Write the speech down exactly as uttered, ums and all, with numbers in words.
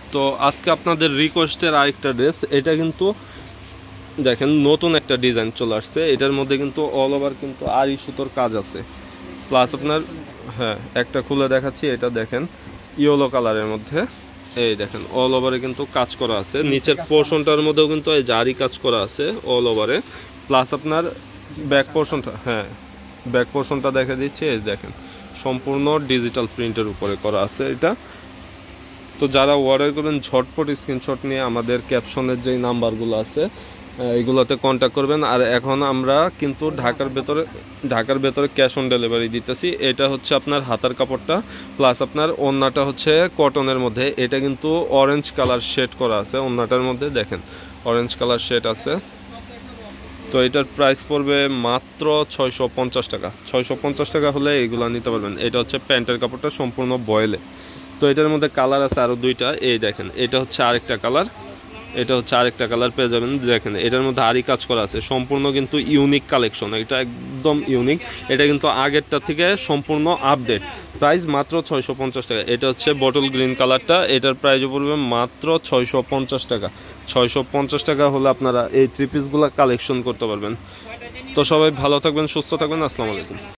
তো আজকে আপনাদের রিকোয়েস্টের আরেকটা ড্রেস, এটা কিন্তু দেখেন নতুন একটা ডিজাইন চলে আসছে। এটার মধ্যে কিন্তু অল ওভার কিন্তু আড়ি সুতোর কাজ আছে, প্লাস আপনার হ্যাঁ একটা খুলে দেখাচ্ছি। এটা দেখেন ইয়েলো কালারের মধ্যে, এই দেখেন অল ওভারে কিন্তু কাজ করা আছে। নিচের পোর্শনটার মধ্যেও কিন্তু এই জারি কাজ করা আছে অল ওভারে, প্লাস আপনার ব্যাক পোর্শনটা, হ্যাঁ ব্যাক পোর্শনটা দেখা দিচ্ছে, এই দেখেন সম্পূর্ণ ডিজিটাল প্রিন্টের উপরে করা আছে এটা। তো যারা অর্ডার করবেন ঝটপট স্ক্রিনশট নিয়ে আমাদের ক্যাপশনের যেই নাম্বারগুলো আছে এগুলোতে কন্ট্যাক্ট করবেন। আর এখন আমরা কিন্তু ঢাকার ভেতরে ঢাকার ভেতরে ক্যাশ অন ডেলিভারি দিতেছি। এটা হচ্ছে আপনার হাতার কাপড়টা, প্লাস আপনার ওড়নাটা হচ্ছে কটনের মধ্যে। এটা কিন্তু অরেঞ্জ কালার শেড করা আছে ওড়নাটার মধ্যে, দেখেন অরেঞ্জ কালার শেড আছে। তো এটার প্রাইস পড়বে মাত্র ছয়শো পঞ্চাশ টাকা। ছয়শো পঞ্চাশ টাকা হলে এগুলো নিতে পারবেন। এটা হচ্ছে প্যান্টের কাপড়টা সম্পূর্ণ বয়েলে। তো এটার মধ্যে কালার আছে আরও দুইটা, এই দেখেন এটা হচ্ছে আরেকটা কালার, এটা হচ্ছে আরেকটা কালার পেয়ে যাবেন। দেখেন এটার মধ্যে আরই কাজ করা আছে, সম্পূর্ণ কিন্তু ইউনিক কালেকশন, এটা একদম ইউনিক। এটা কিন্তু আগেরটা থেকে সম্পূর্ণ আপডেট। প্রাইস মাত্র ছয়শো পঞ্চাশ টাকা। এটা হচ্ছে বটল গ্রিন কালারটা, এটার প্রাইস পড়বে মাত্র ছয়শো পঞ্চাশ টাকা। ছয়শো পঞ্চাশ টাকা হলে আপনারা এই থ্রি পিসগুলো কালেকশন করতে পারবেন। তো সবাই ভালো থাকবেন, সুস্থ থাকবেন, আসসালামু আলাইকুম।